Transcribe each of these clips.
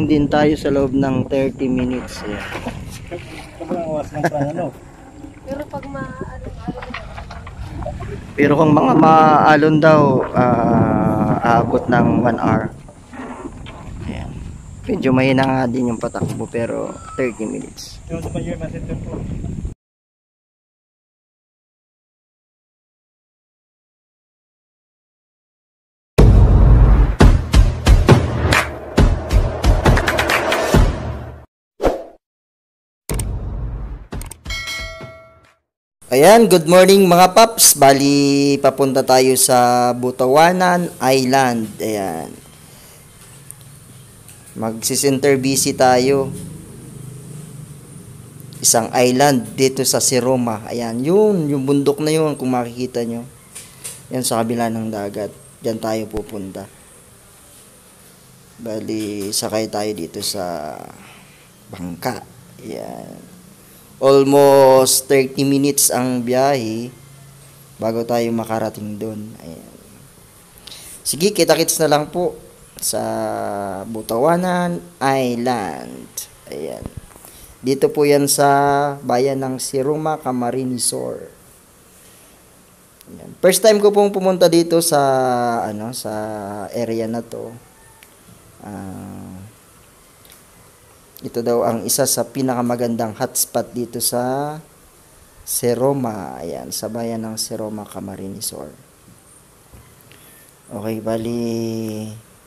din tayo sa loob ng 30 minutes. Ayan. Pero pag Pero kung mga maalon daw, aabot ng 1 hour. Ayan. Medyo mahina nga din yung patakbo pero 30 minutes. Ayan, good morning mga paps. Bali, papunta tayo sa Butuanan Island. Ayan. Magsisinter busy tayo. Isang island dito sa Siroma. Ayan, yung bundok na yun kung makikita nyo. Yan sa kabila ng dagat. Diyan tayo pupunta. Bali, sakay tayo dito sa bangka. Ayan. Almost 30 minutes ang biyahe bago tayo makarating doon. Ayan. Sige, kita-kits na lang po sa Butuanan Island. Ayan. Dito po yan sa bayan ng Siroma, Camarines Sur. Ayan. First time ko pong pumunta dito sa sa area na to. Ito daw ang isa sa pinakamagandang hotspot dito sa Siroma. Ayan, sa bayan ng Siroma, Camarines Sur. Okay, bali.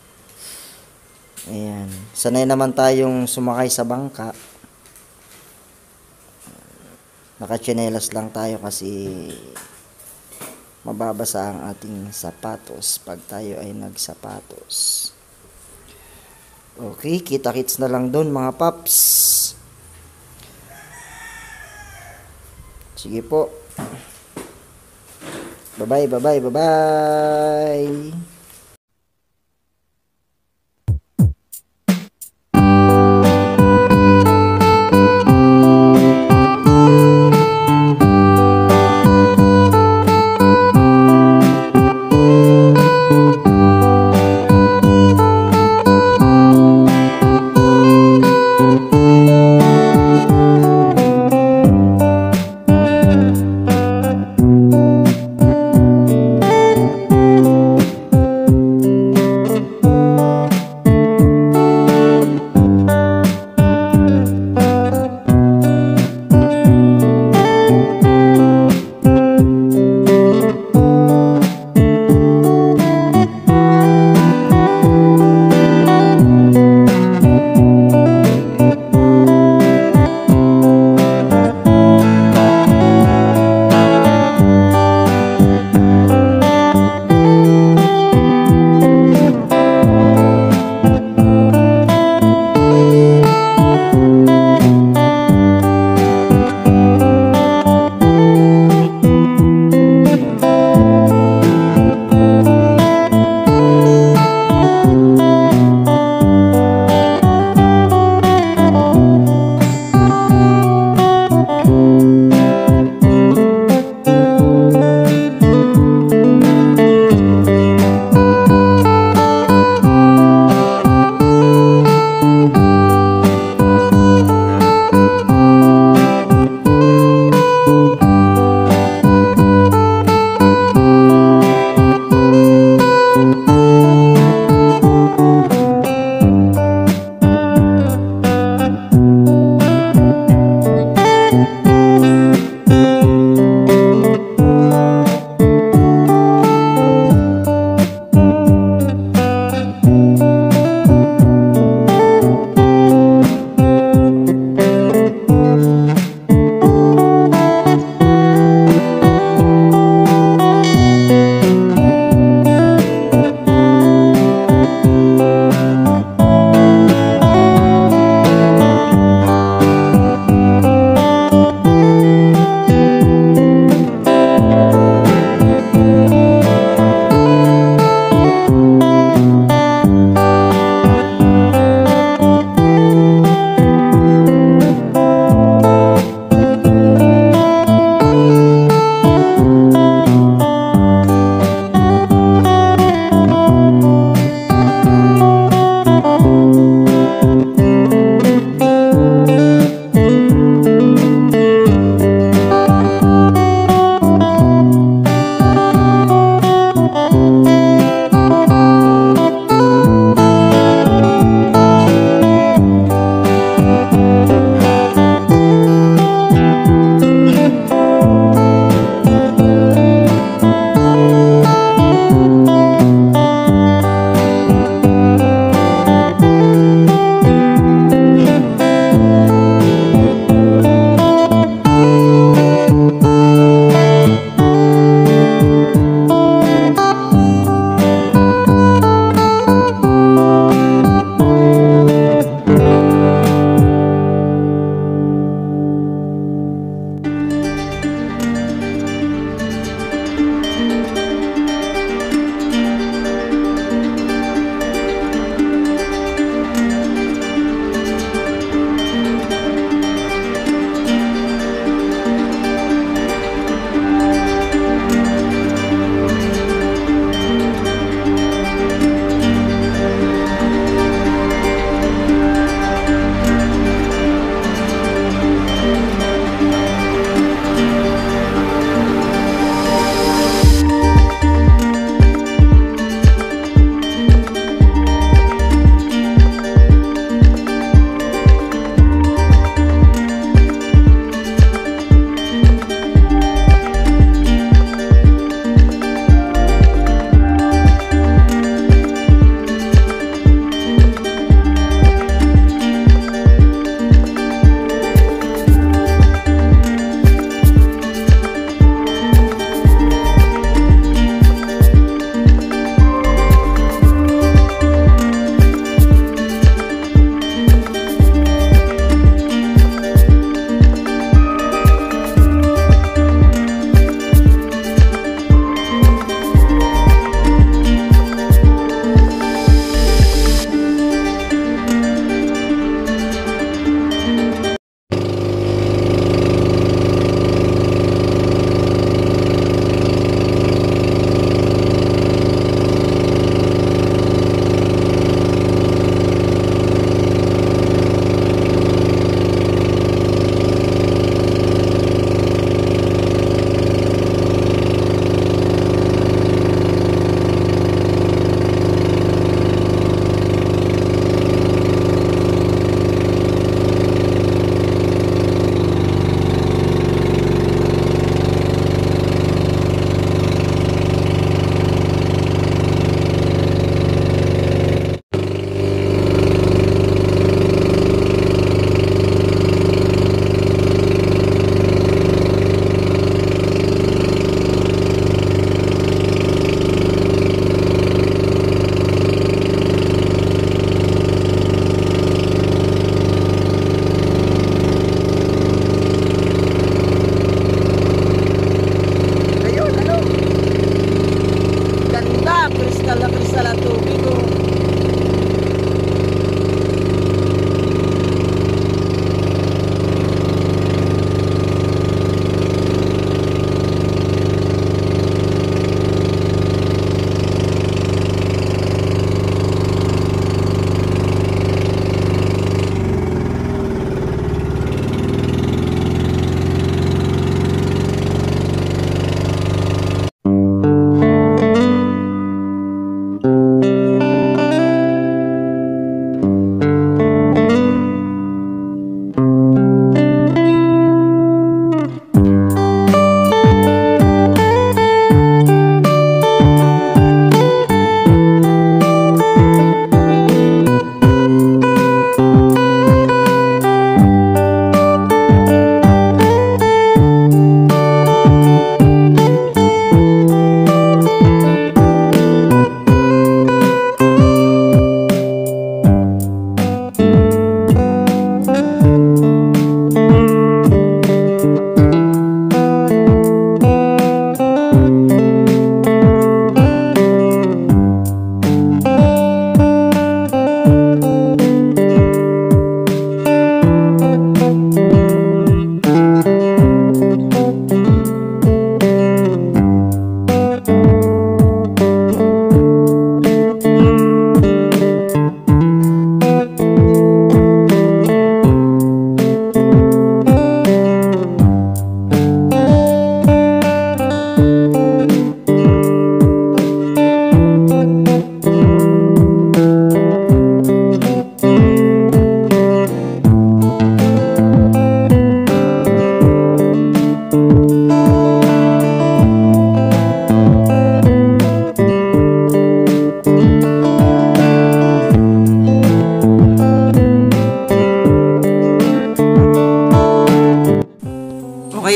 Ayan. Sanay naman tayong sumakay sa bangka. Nakatsinelas lang tayo kasi mababasa ang ating sapatos pag tayo ay nagsapatos. Okay, kita-kits na lang doon mga paps. Sige po. Bye-bye, bye-bye, bye-bye.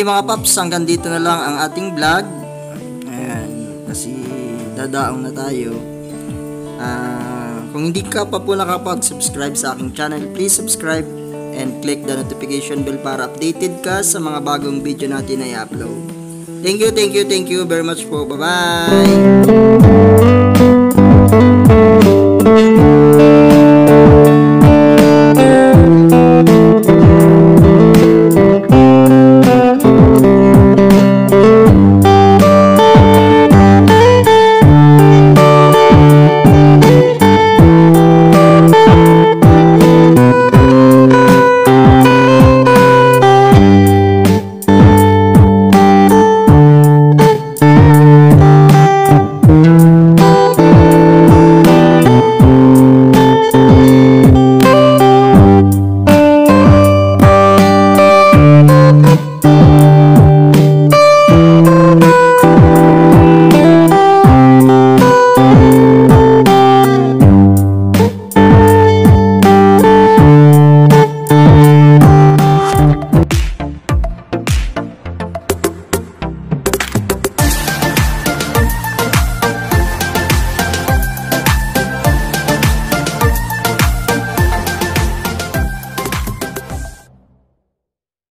mga paps, hanggang dito na lang ang ating vlog. Ayan, kasi dadaong na tayo. Kung hindi ka pa po nakapag-subscribe sa aking channel, please subscribe and click the notification bell para updated ka sa mga bagong video natin na i-upload. Thank you very much po. Bye-bye!